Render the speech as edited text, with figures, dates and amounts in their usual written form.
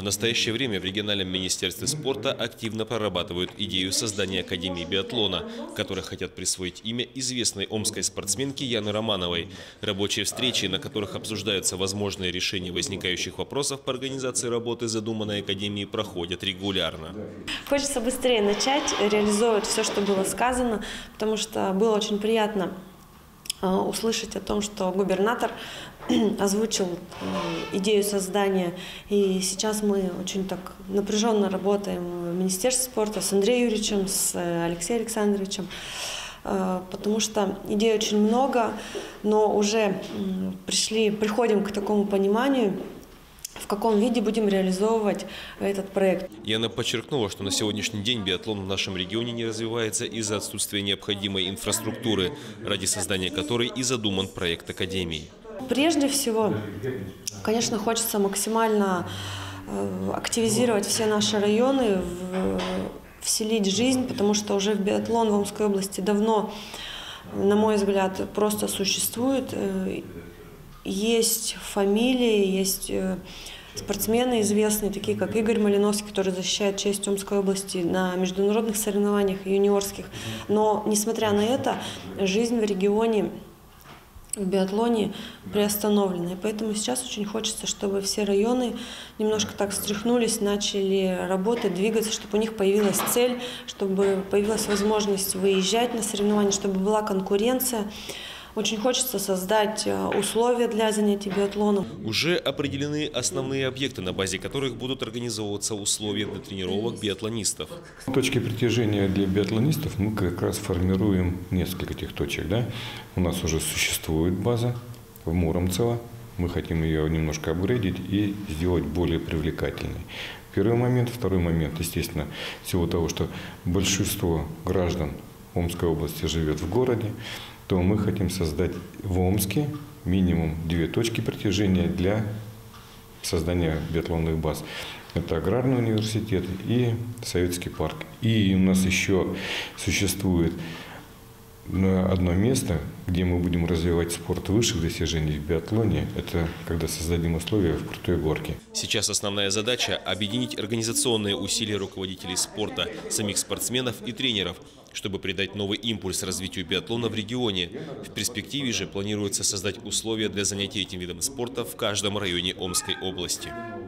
В настоящее время в региональном министерстве спорта активно прорабатывают идею создания Академии биатлона, которой хотят присвоить имя известной омской спортсменки Яны Романовой. Рабочие встречи, на которых обсуждаются возможные решения возникающих вопросов по организации работы задуманной Академии, проходят регулярно. Хочется быстрее начать реализовывать все, что было сказано, потому что было очень приятно услышать о том, что губернатор озвучил идею создания. И сейчас мы очень так напряженно работаем в Министерстве спорта с Андреем Юрьевичем, с Алексеем Александровичем, потому что идей очень много, но уже приходим к такому пониманию, в каком виде будем реализовывать этот проект. Яна подчеркнула, что на сегодняшний день биатлон в нашем регионе не развивается из-за отсутствия необходимой инфраструктуры, ради создания которой и задуман проект Академии. Прежде всего, конечно, хочется максимально активизировать все наши районы, вселить жизнь, потому что уже в биатлон в Омской области давно, на мой взгляд, просто существует. Есть фамилии, есть спортсмены известные, такие как Игорь Малиновский, который защищает честь Омской области на международных соревнованиях юниорских. Но, несмотря на это, жизнь в регионе в биатлоне приостановлена. И поэтому сейчас очень хочется, чтобы все районы немножко так встряхнулись, начали работать, двигаться, чтобы у них появилась цель, чтобы появилась возможность выезжать на соревнования, чтобы была конкуренция. Очень хочется создать условия для занятий биатлоном. Уже определены основные объекты, на базе которых будут организовываться условия для тренировок биатлонистов. Точки притяжения для биатлонистов мы как раз формируем несколько этих точек. Да? У нас уже существует база в Муромцево. Мы хотим ее немножко апгрейдить и сделать более привлекательной. Первый момент. Второй момент, естественно, всего того, что большинство граждан Омской области живет в городе, то мы хотим создать в Омске минимум 2 точки притяжения для создания биатлонных баз. Это Аграрный университет и Советский парк. И у нас еще существует одно место, где мы будем развивать спорт высших достижений в биатлоне. Это когда создадим условия в Крутой Горке. Сейчас основная задача – объединить организационные усилия руководителей спорта, самих спортсменов и тренеров, чтобы придать новый импульс развитию биатлона в регионе. В перспективе же планируется создать условия для занятий этим видом спорта в каждом районе Омской области.